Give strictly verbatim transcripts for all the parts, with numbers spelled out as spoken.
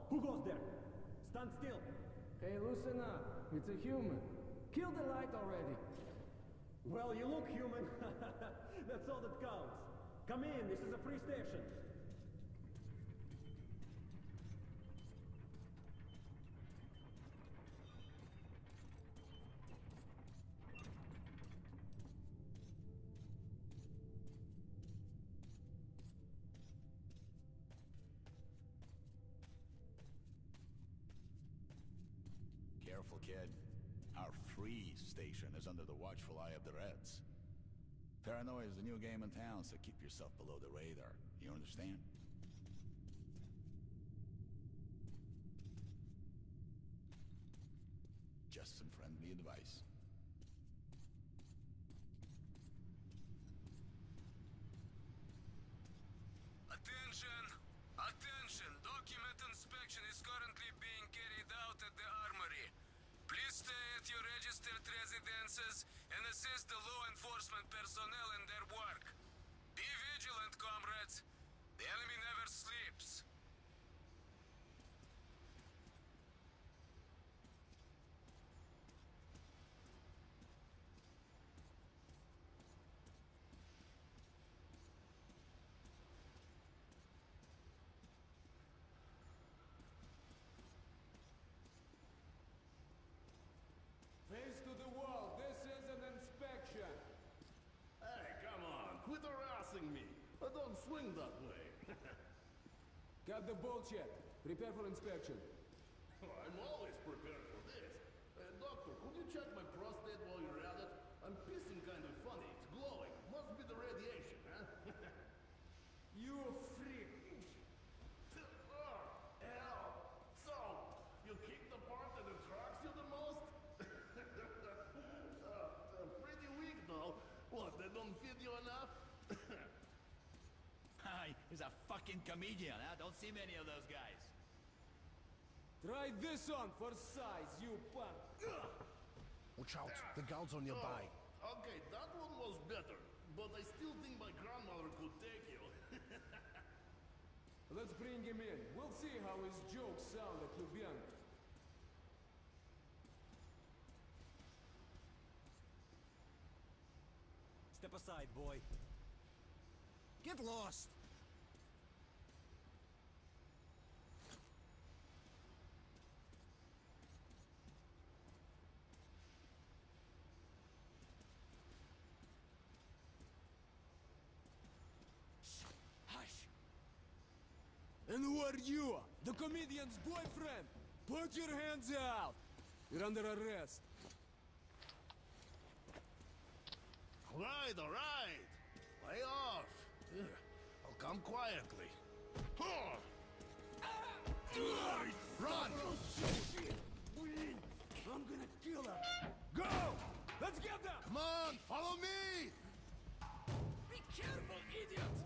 Who goes there? Stand still. Hey, loosen up. It's a human. Kill the light already. Well, you look human. That's all that counts. Come in, this is a free station. Careful, kid. Our free station is under the watchful eye of the Reds. Paranoia is the new game in town, so keep yourself below the radar. You understand? Just some friendly advice. Attention! Attention! Document inspection is currently being carried out at the armory. Please stay at your registered residences and assist the law enforcement personnel in their work. Be vigilant, comrades. The enemy never sleeps. Face to the wall. This is an inspection. Hey, come on. Quit harassing me. I don't swing that way. Got the bullshit. Prepare for inspection. I'm always prepared for this. Uh, doctor, could you check my prostate while you're at it? I'm pissing kind of funny. It's glowing. Must be the radiation, huh? You freak. Oh, hell. So, you kick the part that attracts you the most? uh, uh, pretty weak, though. What, they don't feed you enough? Hi, he's a fucking comedian, huh? Don't see many of those guys. Try this on for size, you punk. Watch out, the guards on your back. Oh, okay, that one was better. But I still think my grandmother could take you. Let's bring him in. We'll see how his jokes sound at Lubyanka. Step aside, boy. Get lost! Shh! Hush! And who are you? The comedian's boyfriend? Put your hands out! You're under arrest. All right, all right. Lay off. Here, I'll come quietly. Huh. Run! I'm gonna kill him! Go! Let's get them! Come on, follow me! Be careful, idiot!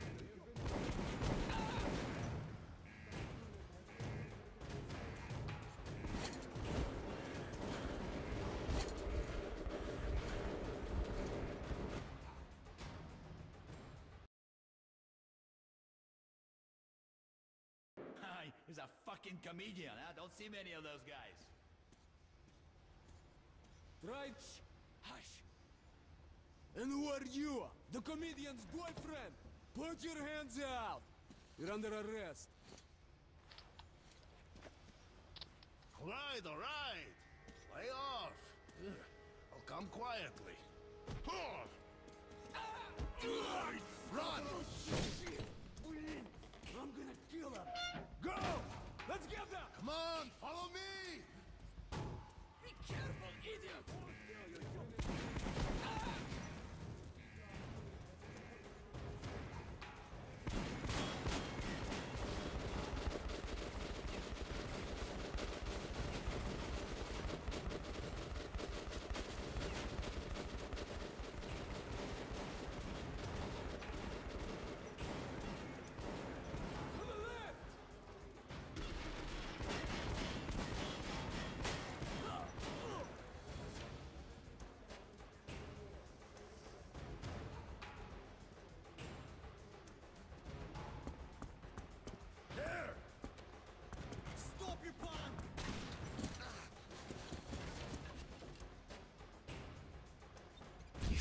Hi, he's a fucking comedian, huh? Don't see many of those guys. Right? Shh. Hush! And who are you? The comedian's boyfriend? Put your hands out! You're under arrest. All right, all right. Lay off. Here, I'll come quietly. Huh. Run! I'm gonna kill him! Go! Let's get them! Come on, follow me! Be careful, idiot!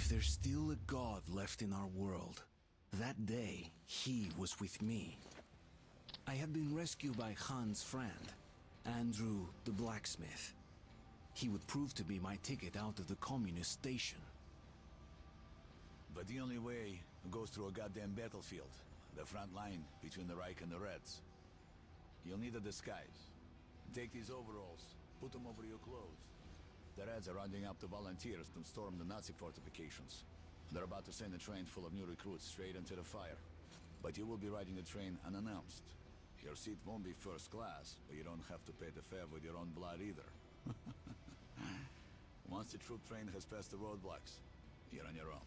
there's still a god left in our world, that day he was with me. I had been rescued by Han's friend, Andrew the blacksmith. He would prove to be my ticket out of the communist station. But the only way goes through a goddamn battlefield. The front line between the Reich and the Reds. You'll need a disguise. Take these overalls, put them over your clothes. The Reds are rounding up the volunteers to storm the Nazi fortifications. They're about to send a train full of new recruits straight into the fire. But you will be riding the train unannounced. Your seat won't be first class, but you don't have to pay the fare with your own blood either. Once the troop train has passed the roadblocks, you're on your own.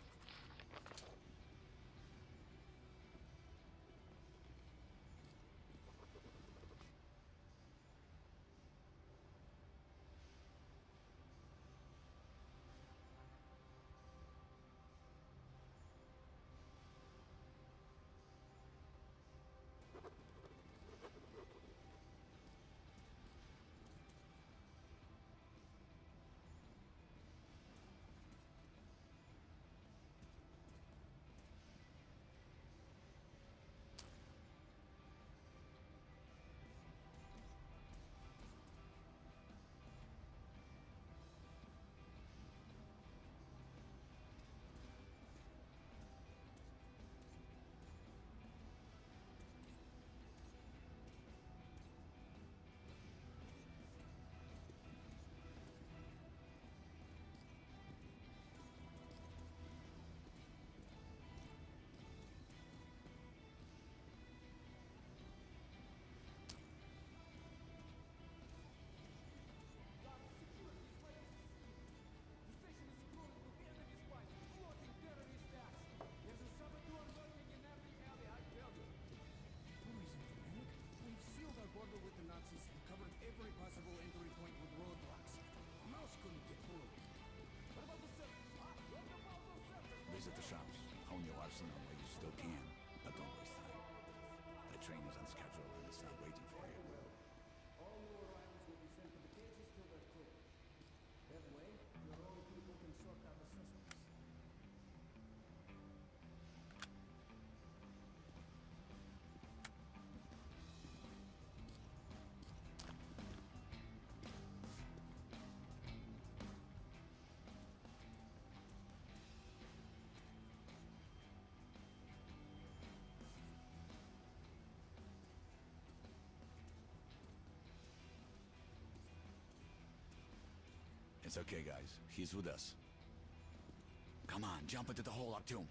Visit the shops, hone your arsenal while you still can, but don't waste time. The train is on schedule and it's not waiting for you. All new arrivals will be sent to the cages till they're clear. That way, your own people can sort out the suspects. It's okay, guys. He's with us. Come on, jump into the hole, Artyom.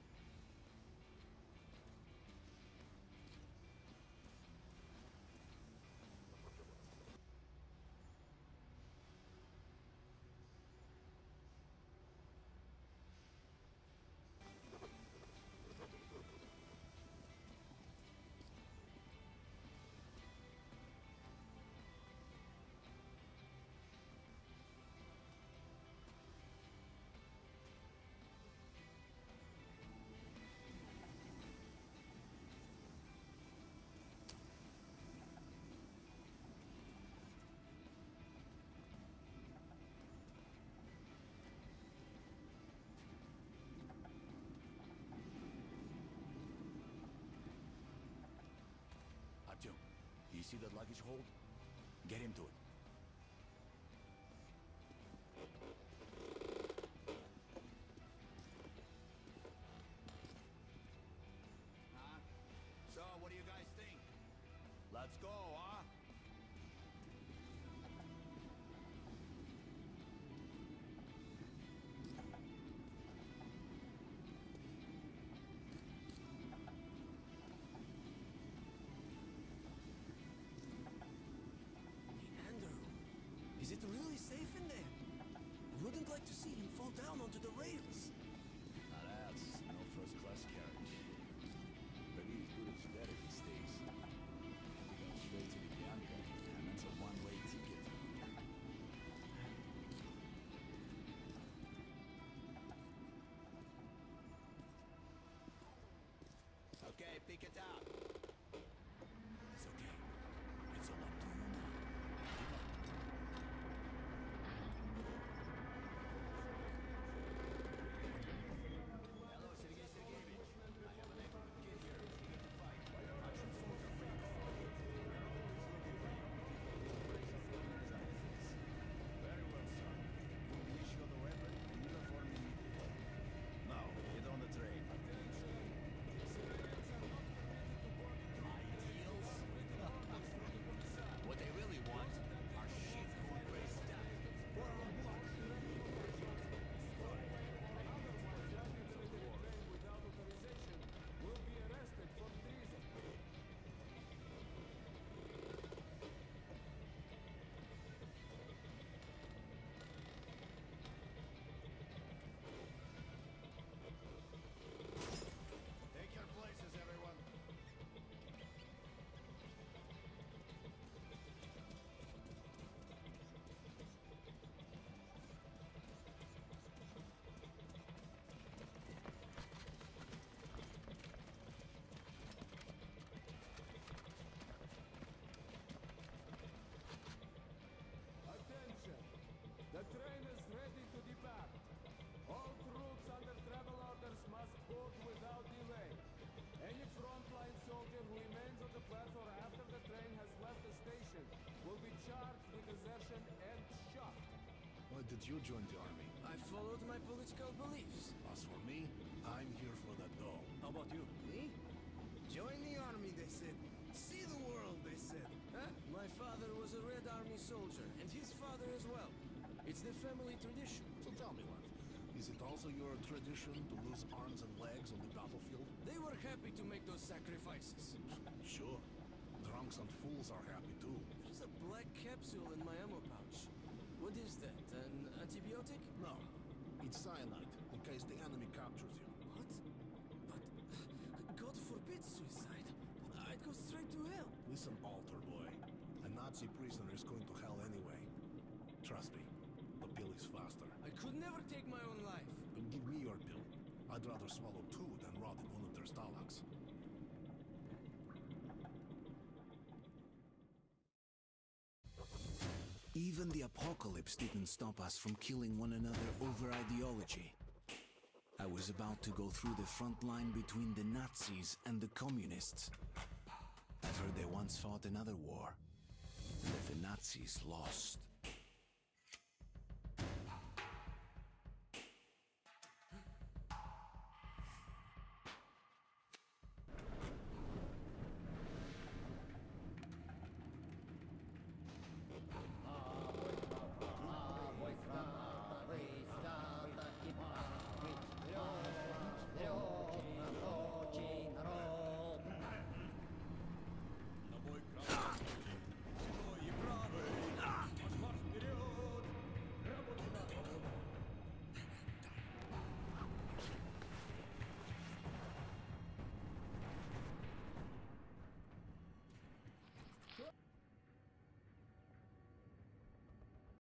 Artyom, do you see that luggage hold? Get into it. Huh? So, what do you guys think? Let's go, huh? Is it really safe in there? I wouldn't like to see him fall down onto the rails. Now that's no first-class carriage. But he's good as dead if he stays. He'll be going straight to Lubyanka, and that's a one-way ticket. Okay, pick it up. It's okay. It's all up to you now. Good luck. Why did you join the army? I followed my political beliefs. As for me, I'm here for the dough. How about you? Me? Join the army, they said. See the world, they said. Huh? My father was a Red Army soldier, and his father as well. It's the family tradition. So tell me, lad, is it also your tradition to lose arms and legs on the battlefield? They were happy to make those sacrifices. Sure. Drunks and fools are happy too. There's a black capsule in my ammo pouch. What is that? An antibiotic? No, it's cyanide, in case the enemy captures you. What? But God forbid suicide. I'd go straight to hell. Listen, altar boy. A Nazi prisoner is going to hell anyway. Trust me, the pill is faster. I could never take my own life. But give me your pill. I'd rather swallow two than rot in one of their stalags. Even the apocalypse didn't stop us from killing one another over ideology. I was about to go through the front line between the Nazis and the communists. I've heard they once fought another war, and that the Nazis lost.